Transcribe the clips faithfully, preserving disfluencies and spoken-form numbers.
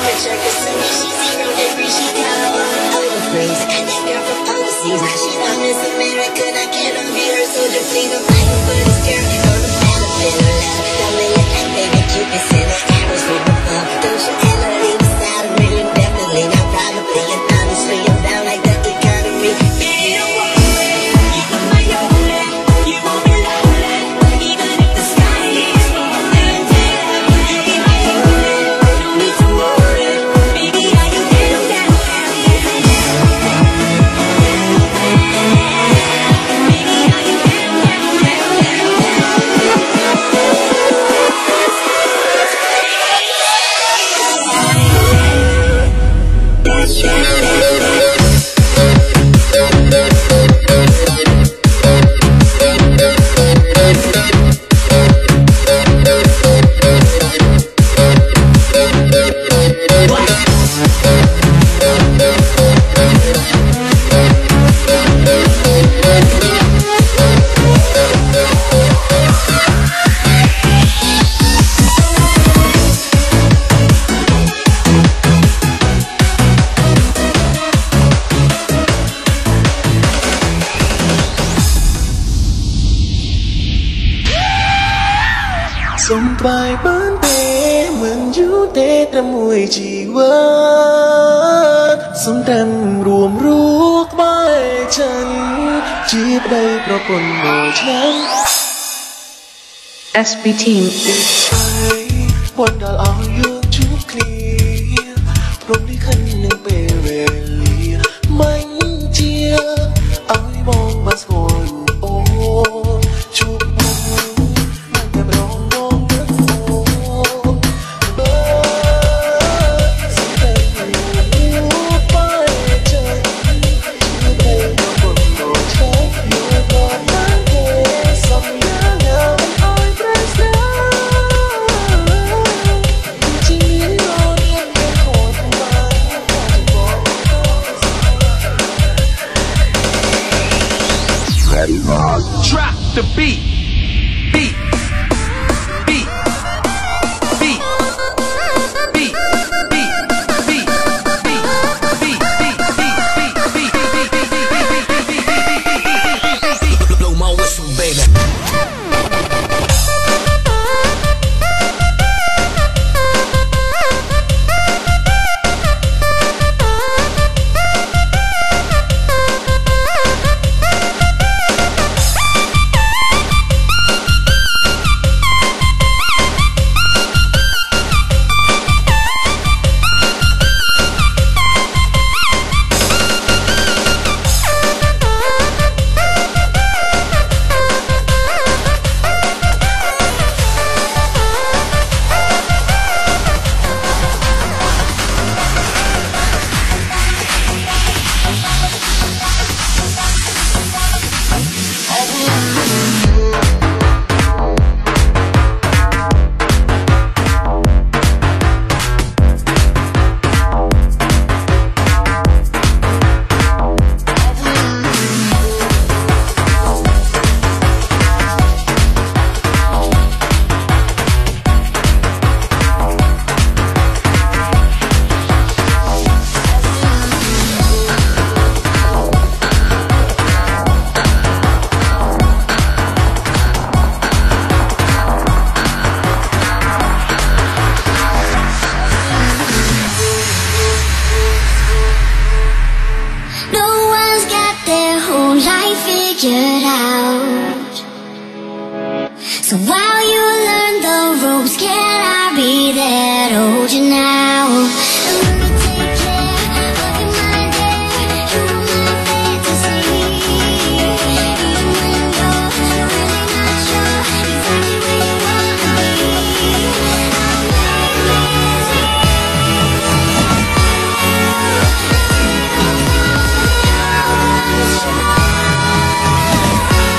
temperature, cause to me she's zero degree, she got overfreeze. And that girl from overseas, now she's on Miss America, I cannot be her soldier, please. I'm fighting for this girl on the battlefield of love. Don't let your act, baby, Cupid send her arrows from above. Don't you ever leave the side of me, indefinitely, not probably, and honestly, I'm down like that economy. Baby, don't worry, you are my only, you won't be lonely, even if the sky is falling down. You be my only, no need to worry, baby, are you down, down, down, down? Baby, are you down, down, down, down, That's Sông bài bán tế mượn dũ tế trăm mùi chỉ vỡ Sông trăm rùm rút bài chân Chiếc đây pro con mùi chân ét pê Team One đào áo dương chút clear Rộn đi khăn nâng bề về lìa Mánh chia áo bóng mắt hồn ô Chụp bóng nâng em rong bóng đất phố Bơ Sông tay ngủ bài chân Chiếc đây pro con mùi chân Yêu còn mang thế Sông nhớ nhớ ôi press down Chỉ nghĩ lo niềm em khổ thầm bàn Drop the beat, beat, beat, beat, beat, beat, beat, beat, beat, beat, beat, blow my whistle, baby. Figured out. So while you learn the ropes, can I be there to hold you now? And let me take care of your mind, yeah. You are my fantasy. Even when you're really not sure exactly where you wanna be, I'll make it easy.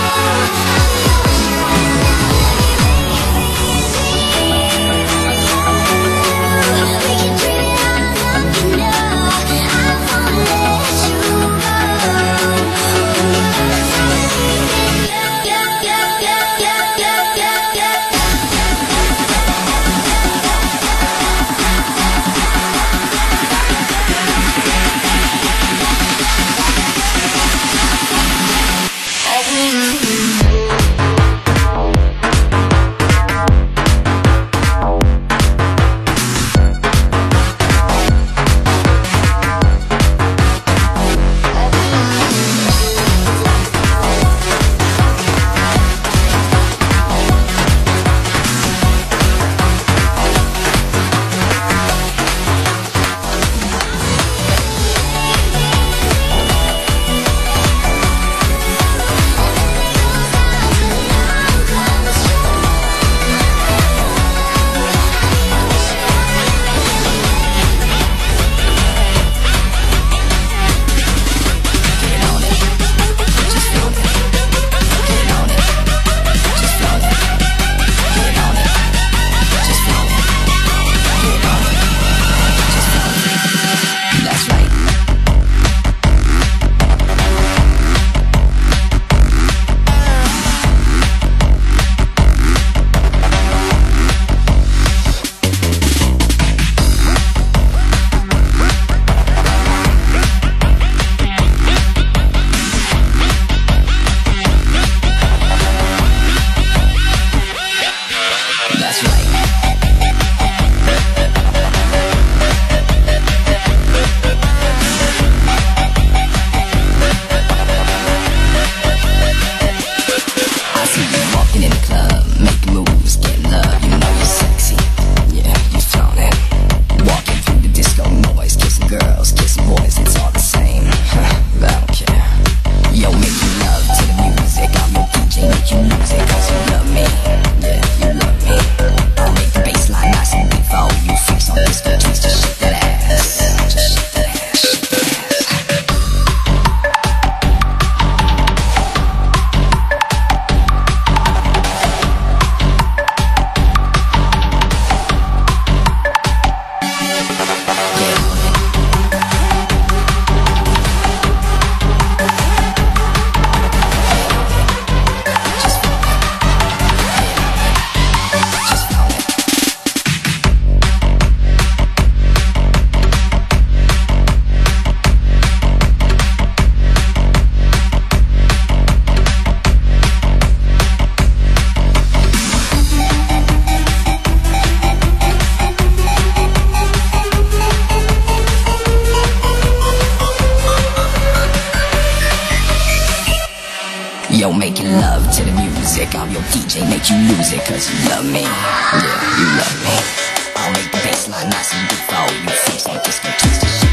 out your D J, make you lose it, cause you love me. Yeah, you love me. I'll make the bassline nice and good for all you freaks on disco twisted shit.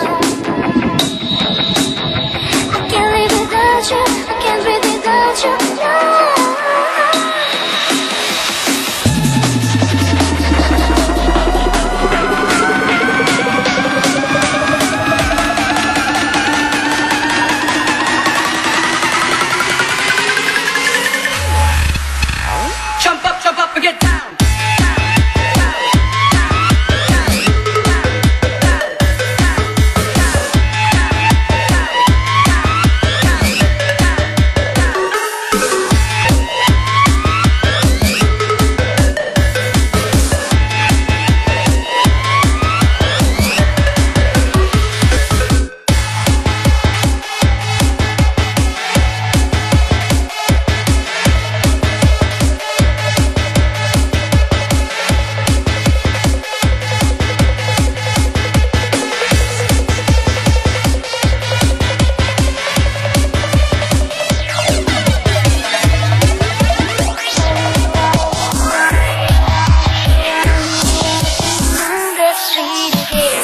I can't live without you.